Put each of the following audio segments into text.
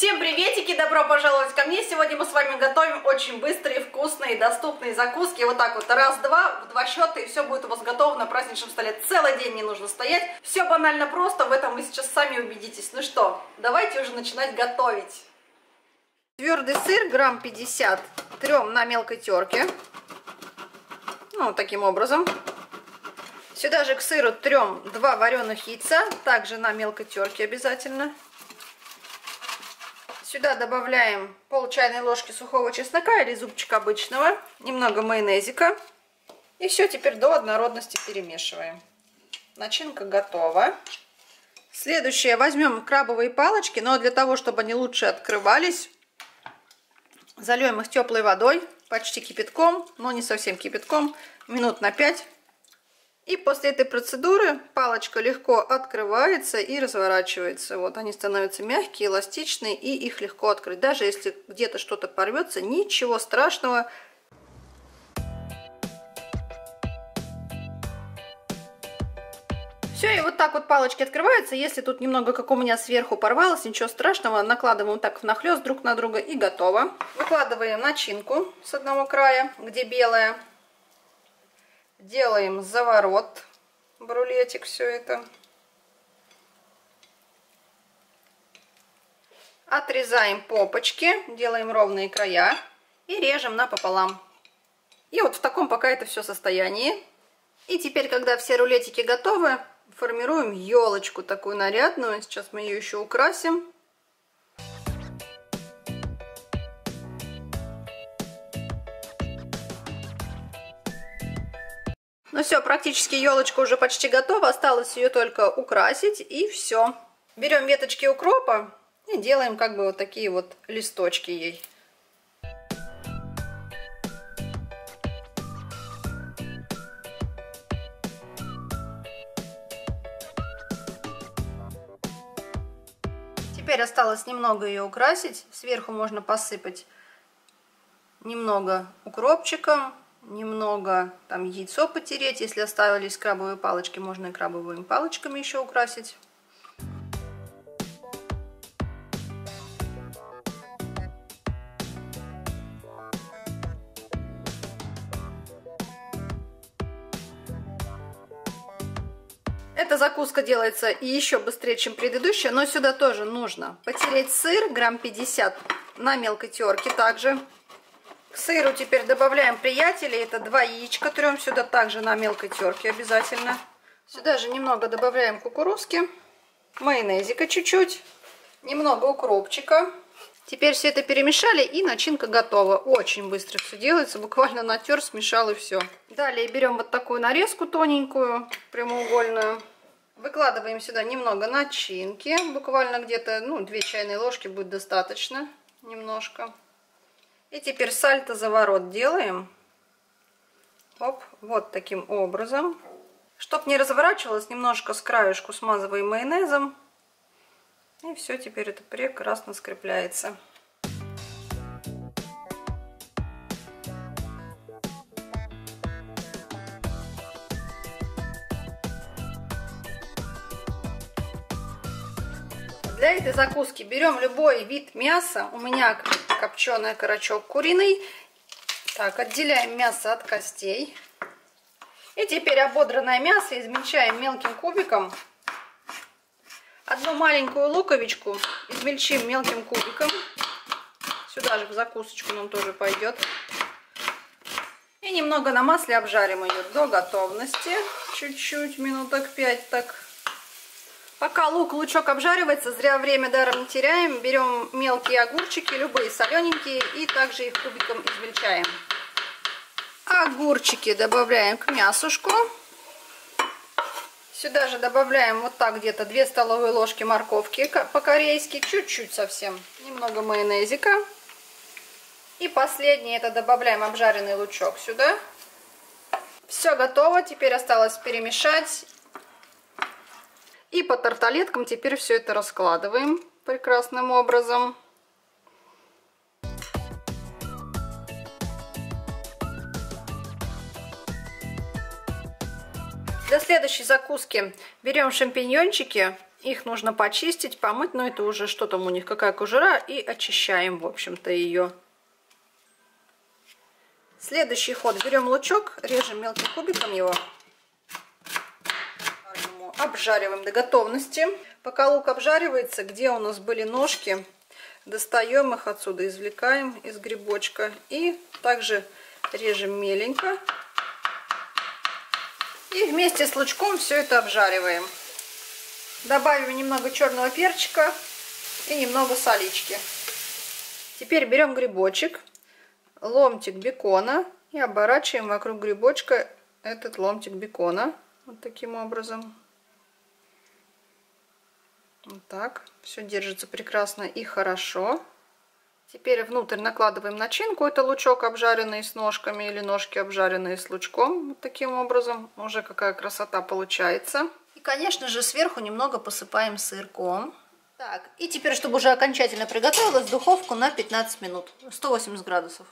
Всем приветики, добро пожаловать ко мне. Сегодня мы с вами готовим очень быстрые, вкусные, доступные закуски. Вот так вот, раз-два, в два счета, и все будет у вас готово на праздничном столе. Целый день не нужно стоять. Все банально просто, в этом вы сейчас сами убедитесь. Ну что, давайте уже начинать готовить. Твердый сыр, грамм 50, трем на мелкой терке. Ну, вот таким образом. Сюда же к сыру трем 2 вареных яйца, также на мелкой терке обязательно. Сюда добавляем пол чайной ложки сухого чеснока или зубчика обычного, немного майонезика. И все теперь до однородности перемешиваем. Начинка готова. Следующее, возьмем крабовые палочки, но для того, чтобы они лучше открывались, зальем их теплой водой, почти кипятком, но не совсем кипятком, минут на 5. И после этой процедуры палочка легко открывается и разворачивается. Вот они становятся мягкие, эластичные, и их легко открыть. Даже если где-то что-то порвется, ничего страшного. Все, и вот так вот палочки открываются. Если тут немного, как у меня, сверху порвалось, ничего страшного. Накладываем вот так внахлёст друг на друга и готово. Выкладываем начинку с одного края, где белая. Делаем заворот в рулетик, все это. Отрезаем попочки, делаем ровные края и режем напополам. И вот в таком пока это все состоянии. И теперь, когда все рулетики готовы, формируем елочку такую нарядную. Сейчас мы ее еще украсим. Ну все, практически елочка уже почти готова. Осталось ее только украсить, и все. Берем веточки укропа и делаем как бы вот такие вот листочки ей. Теперь осталось немного ее украсить. Сверху можно посыпать немного укропчиком. Немного там яйцо потереть. Если оставались крабовые палочки, можно и крабовыми палочками еще украсить. Эта закуска делается еще быстрее, чем предыдущая, но сюда тоже нужно потереть сыр, грамм 50 на мелкой терке также. К сыру теперь добавляем приятели. Это 2 яичка трем сюда также на мелкой терке обязательно. Сюда же немного добавляем кукурузки, майонезика чуть-чуть, немного укропчика. Теперь все это перемешали, и начинка готова. Очень быстро все делается, буквально натер, смешал, и все. Далее берем вот такую нарезку тоненькую, прямоугольную. Выкладываем сюда немного начинки, буквально где-то 2 чайные ложки будет достаточно, немножко. И теперь сальто-заворот делаем. Оп, вот таким образом. Чтоб не разворачивалось, немножко с краешку смазываем майонезом. И все, теперь это прекрасно скрепляется. Для этой закуски берем любой вид мяса. У меня копченый окорочок куриный. Так, отделяем мясо от костей. И теперь ободранное мясо измельчаем мелким кубиком. Одну маленькую луковичку измельчим мелким кубиком. Сюда же в закусочку нам тоже пойдет. И немного на масле обжарим ее до готовности. Чуть-чуть, минуток 5 так. Пока лук-лучок обжаривается, зря время даром не теряем. Берем мелкие огурчики, любые солененькие, и также их кубиком измельчаем. Огурчики добавляем к мясушку. Сюда же добавляем вот так где-то 2 столовые ложки морковки по-корейски, чуть-чуть совсем, немного майонезика. И последнее, это добавляем обжаренный лучок сюда. Все готово, теперь осталось перемешать. И по тарталеткам теперь все это раскладываем прекрасным образом. Для следующей закуски берем шампиньончики Их нужно почистить, помыть, но это уже что там у них, какая кожура, и очищаем, в общем-то, ее. Следующий ход. Берем лучок, режем мелким кубиком его. Обжариваем до готовности. Пока лук обжаривается, где у нас были ножки, достаем их отсюда, извлекаем из грибочка. И также режем меленько. И вместе с лучком все это обжариваем. Добавим немного черного перчика и немного солички. Теперь берем грибочек, ломтик бекона и оборачиваем вокруг грибочка этот ломтик бекона. Вот таким образом. Вот так. Все держится прекрасно и хорошо. Теперь внутрь накладываем начинку. Это лучок, обжаренный с ножками, или ножки, обжаренные с лучком. Вот таким образом. Уже какая красота получается. И, конечно же, сверху немного посыпаем сырком. Так, и теперь, чтобы уже окончательно приготовилось, в духовку на 15 минут. 180 градусов.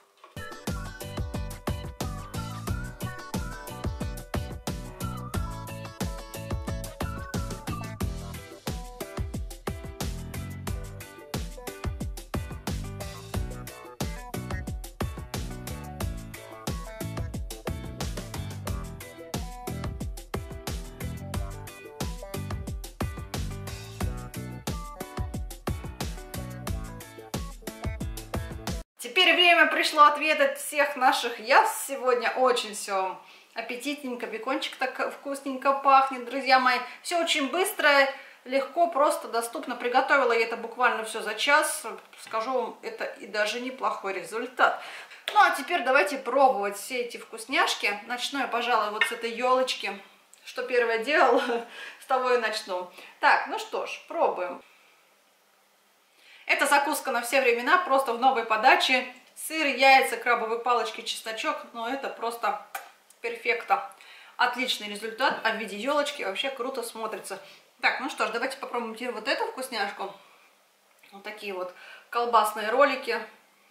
Теперь время пришло отведать всех наших яств сегодня. Очень все аппетитненько, бекончик так вкусненько пахнет, друзья мои. Все очень быстро, легко, просто, доступно. Приготовила я это буквально все за час. Скажу вам, это и даже неплохой результат. Ну а теперь давайте пробовать все эти вкусняшки. Начну я, пожалуй, вот с этой елочки. Что первое делала, с того и начну. Так, ну что ж, пробуем. Это закуска на все времена, просто в новой подаче. Сыр, яйца, крабовые палочки, чесночок. Но это просто перфекто. Отличный результат. А в виде елочки вообще круто смотрится. Так, ну что ж, давайте попробуем теперь вот эту вкусняшку. Вот такие вот колбасные ролики.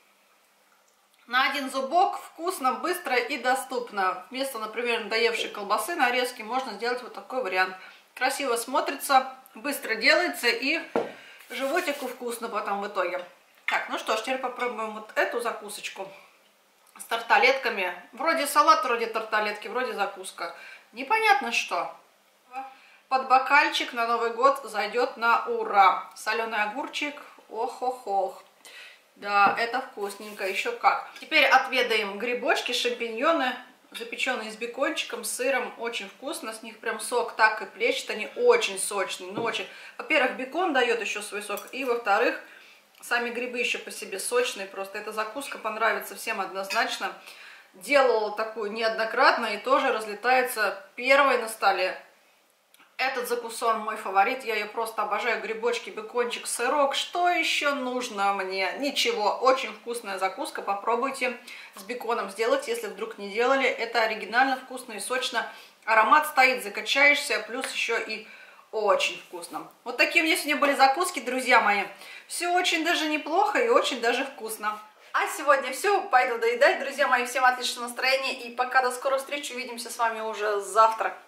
На один зубок, вкусно, быстро и доступно. Вместо, например, надоевшей колбасы нарезки можно сделать вот такой вариант. Красиво смотрится, быстро делается и... животику вкусно потом в итоге. Так, ну что ж, теперь попробуем вот эту закусочку с тарталетками. Вроде салат, вроде тарталетки, вроде закуска. Непонятно что. Под бокальчик на Новый год зайдет на ура. Соленый огурчик, ох-ох-ох. Да, это вкусненько, еще как. Теперь отведаем грибочки, шампиньоны, запеченные с бекончиком, с сыром. Очень вкусно, с них прям сок так и плещет, они очень сочные. Ну, очень. Во-первых, бекон дает еще свой сок, и во-вторых, сами грибы еще по себе сочные. Просто эта закуска понравится всем однозначно. Делала такую неоднократно и тоже разлетается первой на столе. Этот закусон мой фаворит, я ее просто обожаю. Грибочки, бекончик, сырок. Что еще нужно мне? Ничего, очень вкусная закуска. Попробуйте с беконом сделать, если вдруг не делали. Это оригинально, вкусно и сочно. Аромат стоит, закачаешься, плюс еще и очень вкусно. Вот такие у меня сегодня были закуски, друзья мои. Все очень даже неплохо и очень даже вкусно. А сегодня все, пойду доедать, друзья мои. Всем отличного настроения и пока, до скорой встречи, увидимся с вами уже завтра.